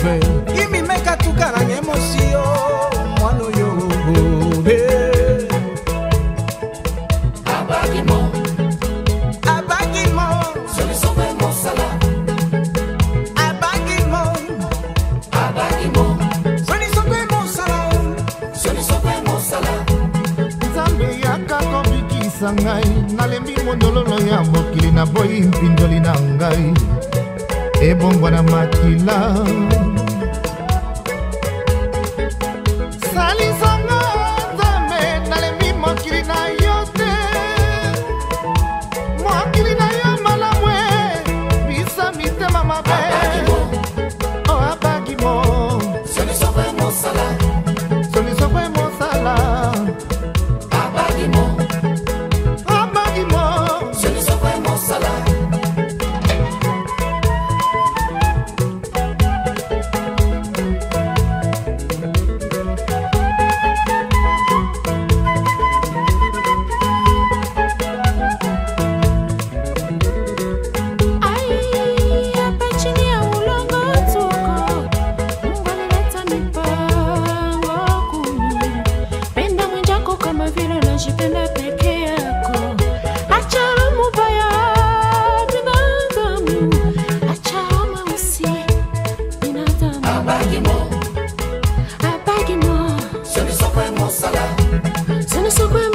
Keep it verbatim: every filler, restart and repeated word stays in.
pe Imi meka tukara nyemosio Mwano yo Abagimo Abagimo Soli sobe mosala Abagimo Abagimo Soli sobe mosala Soli sobe mosala Nzambe yaka kobikisa ngai nalembi mondololo ya mokili na boyi mpindoli na ngai ebongwa na makila salisanga Nzambe nalembi mokili na yo te mokili na yo malamwe bisa mitema mabe o abagimo Soli sobe mosala soli sobe mosala Abagimo abagimo Soli sobe mosala Najipenda peke yako, achana mubaya binadamu, achana mausi binadamu. Abagimo Abagimo Soli sobe mosala Soli sobe